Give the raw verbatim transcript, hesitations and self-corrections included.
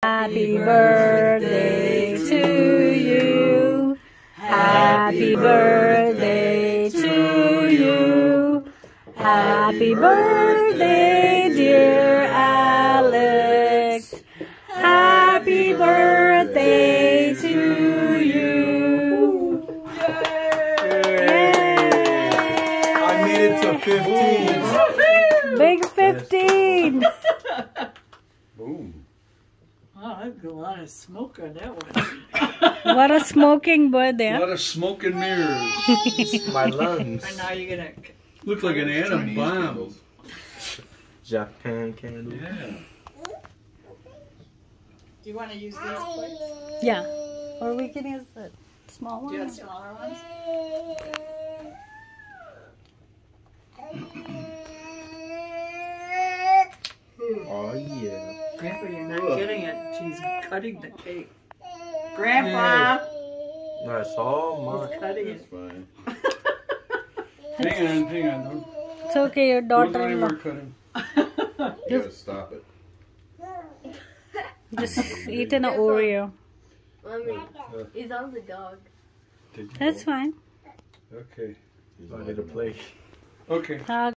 Happy birthday to you. Happy birthday to you. Happy birthday, dear Alex. Happy birthday to you. Yay! I made it to fifteen. Big fifteen. Boom. Oh, I've got a lot of smoke on that one. What a smoking birthday. A lot of smoke and mirrors. My lungs. And now you're gonna. Looks like an atom bomb. Japan candle. Yeah. Do you want to use these plates? Yeah. Or we can use the small Do one. you have smaller ones? Oh yeah. Grandpa, you're not getting it. She's cutting the cake. Grandpa! That's all mine. He's cutting That's it. fine. Hang on, hang on. Don't, It's okay, your don't go daughter-in-law. anywhere cutting. You gotta stop it. Just eat an Oreo. Mommy, it's on the dog. Did you That's go? fine. Okay. I need a plate. Okay. Uh,